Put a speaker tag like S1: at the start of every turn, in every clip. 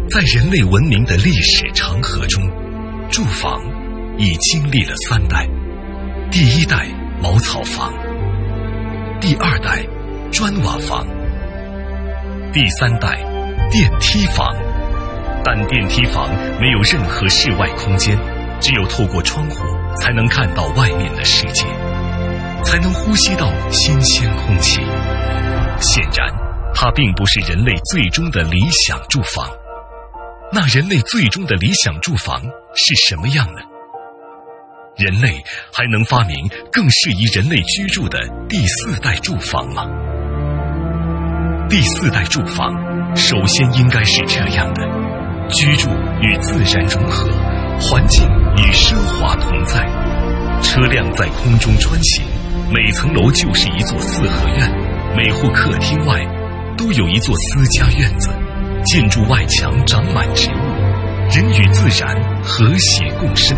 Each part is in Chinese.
S1: 在人类文明的历史长河中，住房已经历了3代。第1代茅草房，第2代砖瓦房，第3代电梯房。但电梯房没有任何室外空间，只有透过窗户才能看到外面的世界，才能呼吸到新鲜空气。显然，它并不是人类最终的理想住房。那人类最终的理想住房是什么样呢？人类还能发明更适宜人类居住的第4代住房吗？第4代住房首先应该是这样的：居住与自然融合，环境与奢华同在，车辆在空中穿行，每层楼就是一座4合院，每户客厅外都有一座私家院子，建筑外墙长满植物，人与自然和谐共生。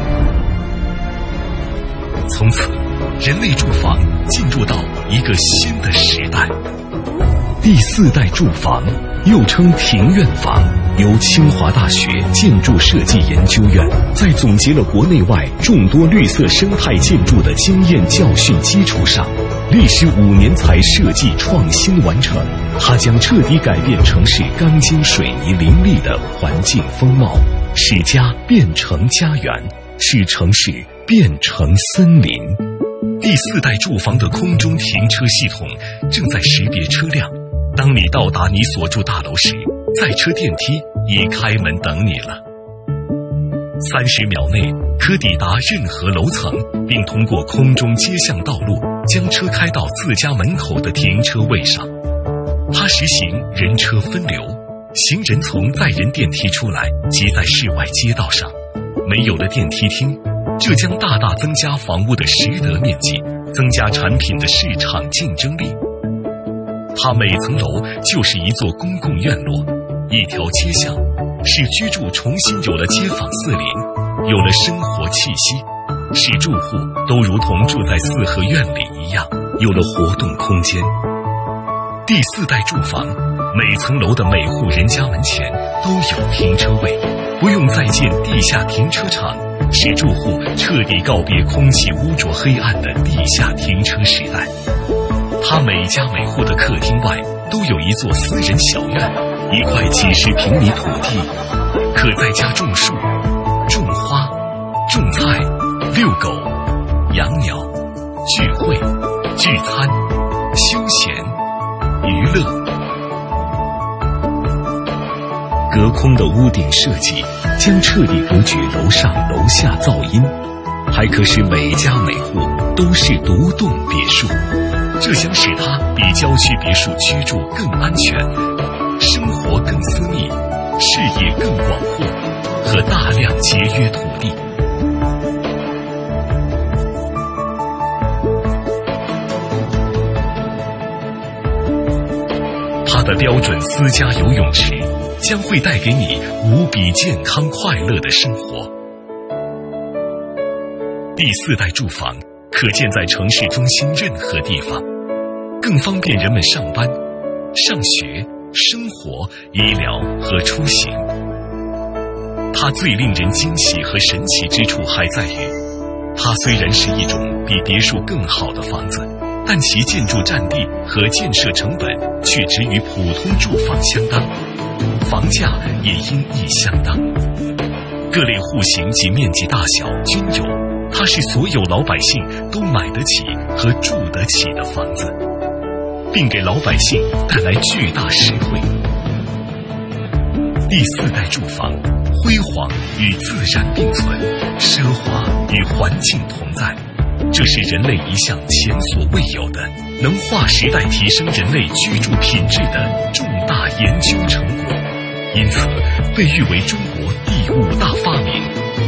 S1: 从此，人类住房进入到一个新的时代。第4代住房又称庭院房，由清华大学建筑设计研究院在总结了国内外众多绿色生态建筑的经验教训基础上，历时5年才设计创新完成。它将彻底改变城市钢筋水泥林立的环境风貌，使家变成家园，使城市变成森林。第4代住房的空中停车系统正在识别车辆，当你到达你所住大楼时，在车电梯已开门等你了。30秒内可抵达任何楼层，并通过空中接向道路将车开到自家门口的停车位上。它实行人车分流，行人从载人电梯出来即在室外街道上。没有了电梯厅，这将大大增加房屋的实得面积，增加产品的市场竞争力。它每层楼就是一座公共院落，一条街巷，使居住重新有了街坊四邻，有了生活气息，使住户都如同住在4合院里一样，有了活动空间。第4代住房，每层楼的每户人家门前都有停车位，不用再建地下停车场，使住户彻底告别空气污浊黑暗的地下停车时代。它每家每户的客厅外都有一座私人小院，一块几十平米土地，可在家种树、种花、种菜、遛狗、养鸟、聚会、聚餐、休闲、娱乐。隔空的屋顶设计将彻底隔绝楼上楼下噪音，还可使每家每户都是独栋别墅，这将使它比郊区别墅居住更安全，生活更私密，视野更广阔，和大量节约土地。它的标准私家游泳池将会带给你无比健康快乐的生活。第4代住房可建在城市中心任何地方，更方便人们上班、上学、生活、医疗和出行。它最令人惊喜和神奇之处还在于，它虽然是一种比别墅更好的房子，但其建筑占地和建设成本却只与普通住房相当，房价也因亦相当。各类户型及面积大小均有，它是所有老百姓都买得起和住得起的房子，并给老百姓带来巨大实惠。第4代住房，辉煌与自然并存，奢华与环境同在，这是人类一项前所未有的能划时代提升人类居住品质的重大研究成果，因此被誉为中国第5大发明。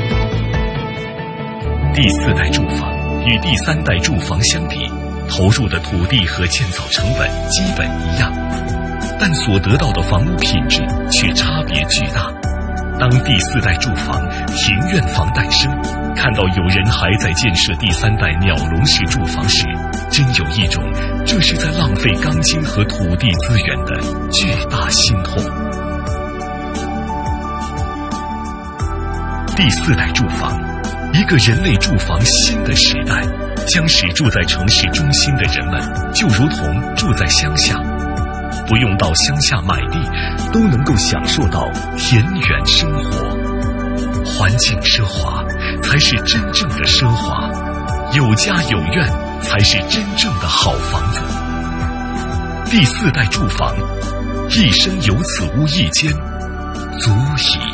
S1: 第4代住房与第3代住房相比，投入的土地和建造成本基本一样，但所得到的房屋品质却差别巨大。当第4代住房庭院房诞生，看到有人还在建设第3代鸟笼式住房时，真有一种这是在浪费钢筋和土地资源的巨大心痛。 第四代住房，一个人类住房新的时代，将使住在城市中心的人们就如同住在乡下，不用到乡下买地，都能够享受到田园生活。环境奢华才是真正的奢华，有家有院才是真正的好房子。第四代住房，一生有此屋一间，足矣。